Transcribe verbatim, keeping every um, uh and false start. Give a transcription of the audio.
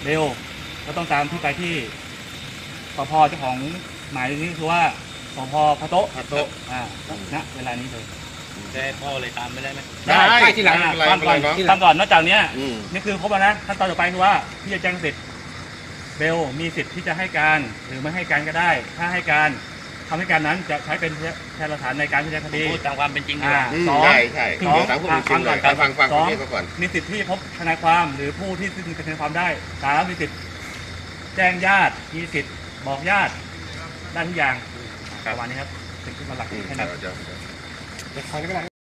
เร็วก็ต้องตามที่ไปที่สพเจ้าของหมายนี้คือว่าสพพะโต๊ะพะโต๊ะอ่าณเวลานี้เลยได้พ่อเลยตามไม่ได้ไหมได้ที่หลังตามก่อนตามก่อนนอกจากนี้นี่คือครบแล้วนะขั้นตอนต่อไปคือว่าที่จะแจ้งสิทธิ์เบลมีสิทธิ์ที่จะให้การหรือไม่ให้การก็ได้ถ้าให้การคำให้การนั้นจะใช้เป็นพยานหลักฐานในการพิจารณาคดีพูดตามความเป็นจริงดีสองใช่ใช่สองฟังฟังก่อนฟังฟังฟังก่อนมีสิทธิ์ที่พบทนายความหรือผู้ที่มีทนายความได้สามมีสิทธิ์แจ้งญาติมีสิทธิ์บอกญาติได้ทุกอย่างประมาณนี้ครับสิ่งที่มาหลักแค่นั้น